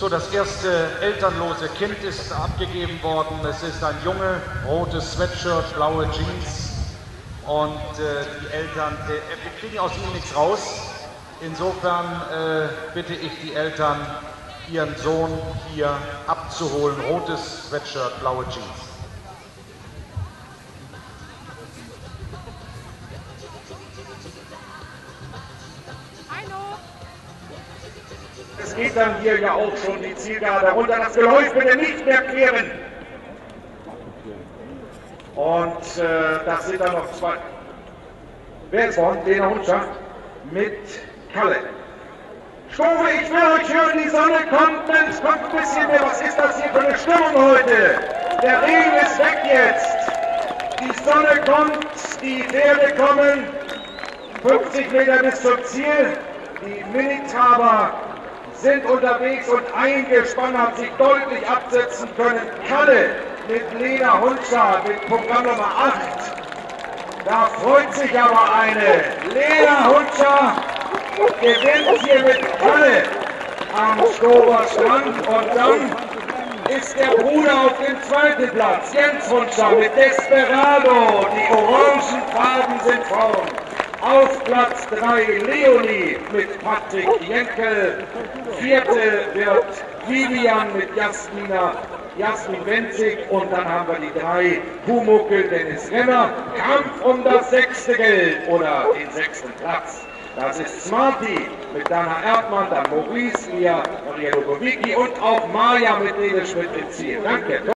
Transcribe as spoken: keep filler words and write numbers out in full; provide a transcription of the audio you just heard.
So, das erste elternlose Kind ist abgegeben worden. Es ist ein Junge, rotes Sweatshirt, blaue Jeans und äh, die Eltern, äh, wir kriegen aus ihnen nichts raus. Insofern äh, bitte ich die Eltern, ihren Sohn hier abzuholen. Rotes Sweatshirt, blaue Jeans. Es geht dann hier ja auch schon die Zielgerade runter. Das Geläuf bitte nicht mehr klären. Und äh, das sind dann noch zwei. Wer ist vorne? Lena Hunscher mit Kalle. Stufe, ich will euch hören, die Sonne kommt, es kommt ein bisschen mehr. Was ist das hier für eine Stimmung heute? Der Regen ist weg jetzt. Die Sonne kommt, die Pferde kommen. fünfzig Meter bis zum Ziel. Die Minitraber sind unterwegs und ein Gespann hat sich deutlich absetzen können. Kalle mit Lena Hunscher mit Programm Nummer acht. Da freut sich aber eine. Lena Hunscher gewinnt hier mit Kalle am Stober Strand und dann ist der Bruder auf dem zweiten Platz. Jens Hunscher mit Desperado. Die orangen Farben sind vorn. Auf Platz drei Leonie mit Patrick Jenkel. Vierte wird Vivian mit Jasmina, Jasmin Wenzig. Und dann haben wir die drei Pumuckl, Dennis Renner. Kampf um das sechste Geld oder den sechsten Platz. Das ist Smarty mit Dana Erdmann, dann Maurice, Mia, Maria Lugowicki und auch Maja mit Rede Schmidt im Ziel. Danke.